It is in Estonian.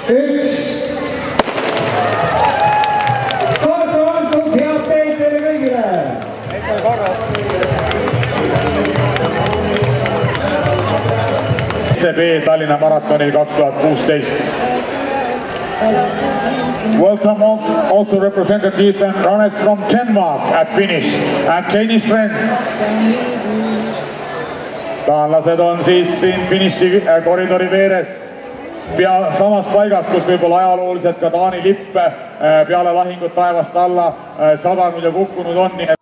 1. Start on antud, head teid teile kõigile! SEB Tallinna maratonil 2016. Welcome also representatives and runners from Denmark at finish and Danish friends. Taanlased on siis siin finiši koridori veeres samas paigas, kus võib-olla ajalooliselt ka Taani lipp peale lahingut taevast alla sadanud ja kukkunud on.